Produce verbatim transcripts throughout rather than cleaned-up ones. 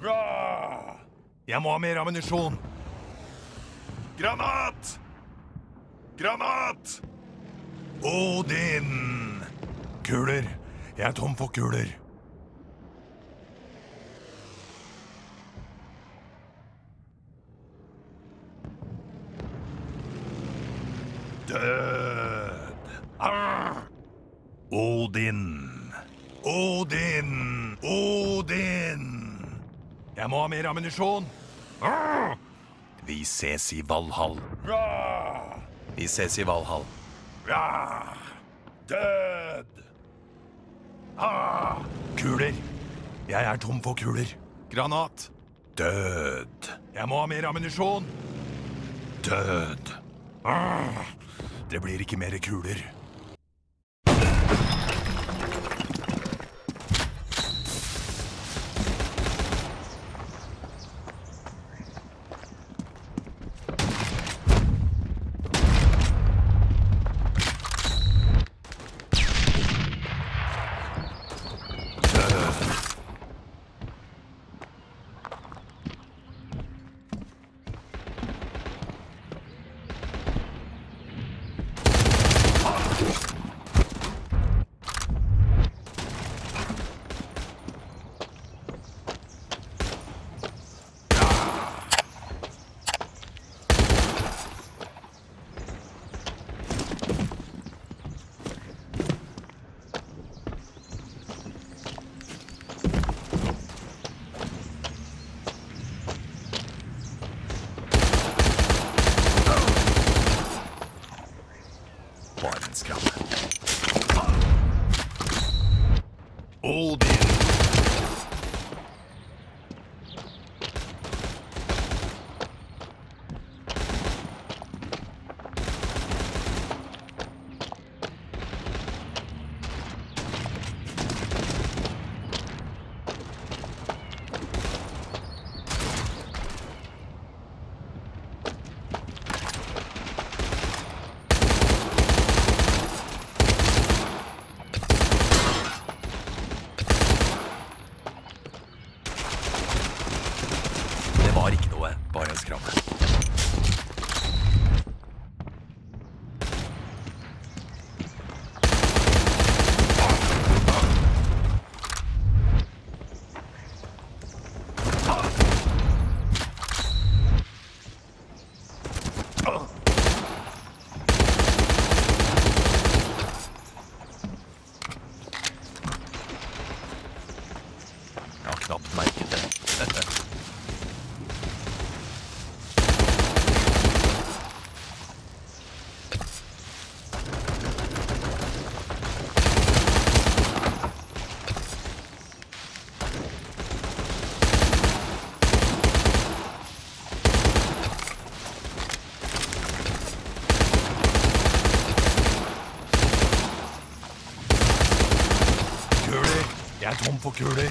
Jeg må ha mer ammunisjon. Granat! Granat! Odin! Kuler. Jeg er tom for kuler. Død. Arr! Odin. Odin! Odin! Jeg må ha mer ammunisjon. Arr! Vi ses i Valhall. Vi ses i Valhall. Død! Ah! Kuler. Jeg er tom for kuler. Granat. Død. Jeg må ha mer ammunisjon. Død. Ah! Det blir ikke mer kuler. Odin. Det var ikke noe, bare en skramme. Jeg har knapt merket det. Kuler. Jeg er tom for kuler.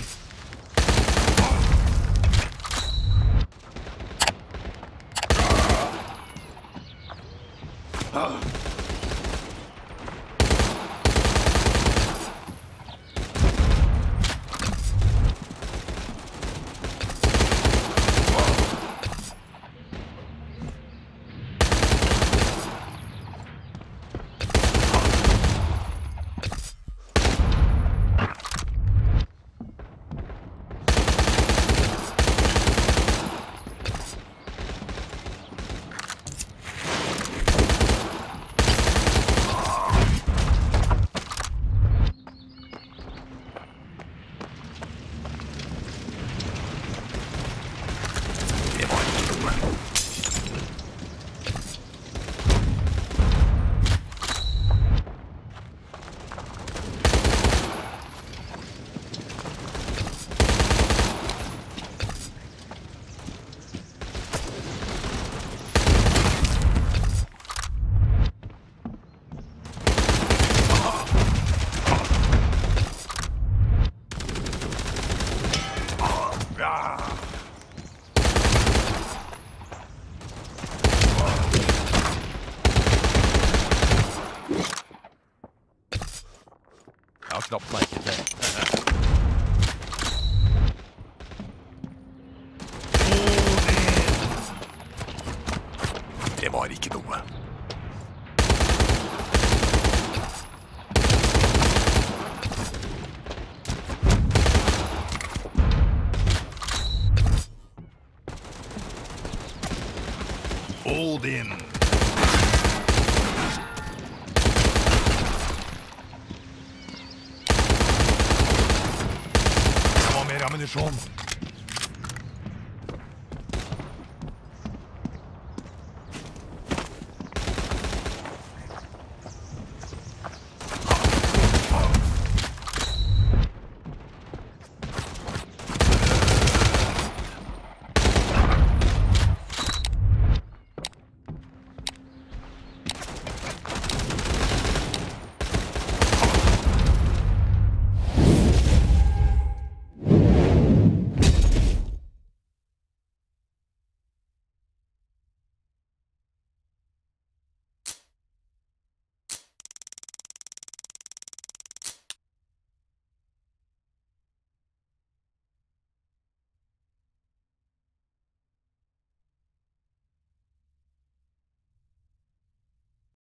Jeg har knapt merket det. var ikke noe. Odin! Jeg må ha mer ammunisjon.